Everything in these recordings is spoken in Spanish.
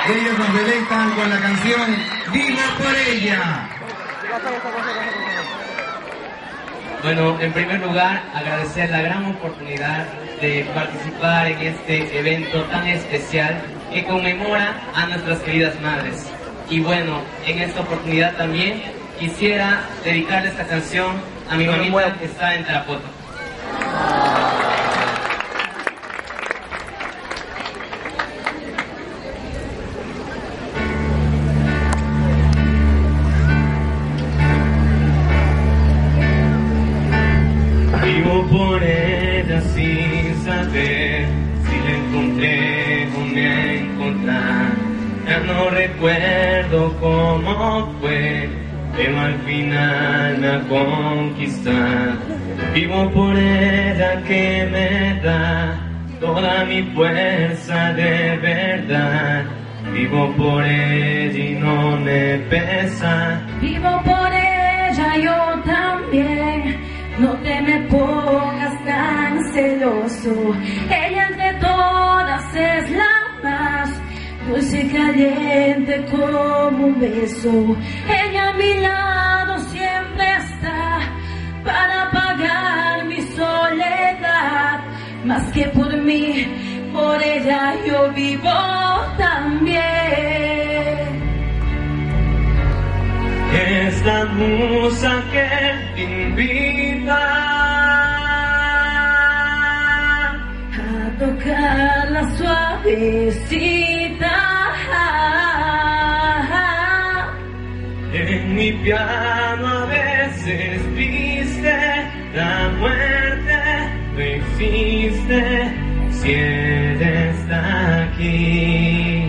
Ellos nos deleitan con la canción Vivo por ella. Bueno, en primer lugar, agradecer la gran oportunidad de participar en este evento tan especial que conmemora a nuestras queridas madres. Y bueno, en esta oportunidad también quisiera dedicarle esta canción a mi mamita que está en Tarapoto. Vivo por ella sin saber si la encontré o me a encontrar. Ya no recuerdo cómo fue, pero al final me a conquistar. Vivo por ella que me da toda mi fuerza de verdad. Vivo por ella y no me pesa. Vivo por ella yo también. No te me pongas tan celoso. Ella entre todas es la más dulce y caliente como un beso. Ella a mi lado siempre está para apagar mi soledad. Más que por mí, por ella yo vivo también. Es la musa que te invita a tocarla suavecita. En mi piano a veces viste la muerte, no existe si ella está aquí.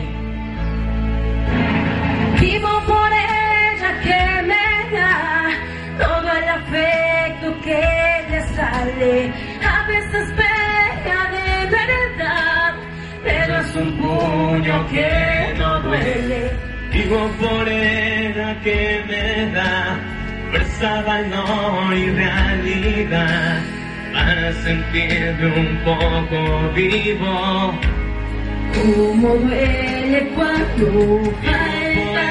Vivo por ella que me da todo el afecto que le sale. A veces pega de verdad, pero es un puño que no duele. Vivo por ella que me da fuerza, valor y realidad para sentirme un poco vivo. Cómo duele cuando falta,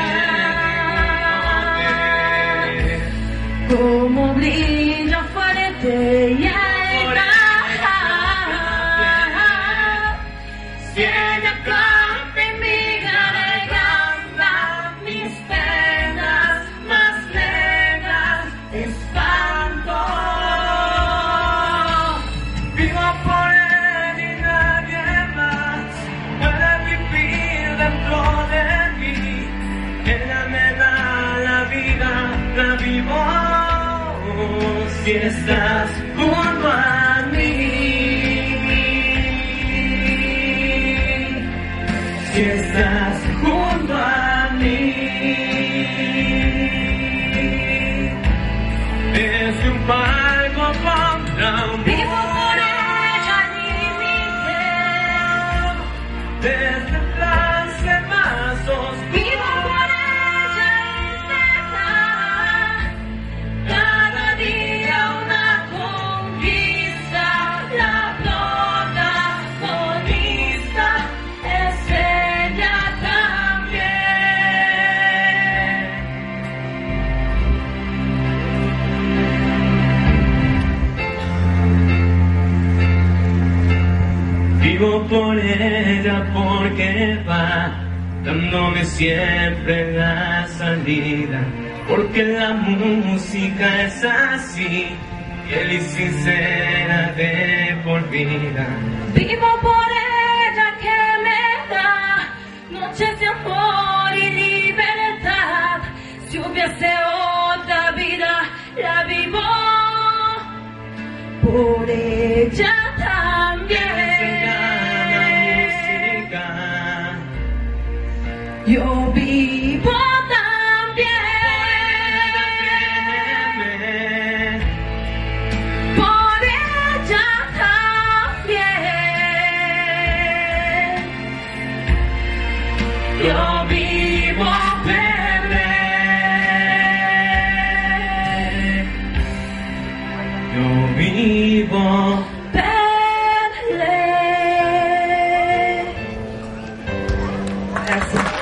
cómo brilla fuerte y alta. Si ella canta en mi garganta, mis penas más negras espanto. Vivo por él y nadie más puede vivir dentro de mí. Ella me da la vida, la vivo si estás junto a mí. Si estás junto a mí. Desde un palco contra un Vivo por ella límite, desde el trance más oscuro. vivo por ella intenta, cada día una conquista. La protagonista es ella también. Vivo por ella porque va dándome siempre la salida, porque la música es así, fiel y sincera de por vida. Vivo por ella que me da noches de amor y libertad. Si hubiese otra vida, la vivo por ella también. Yo vivo también por ella también. Yo vivo a perder. Yo vivo perder. Gracias.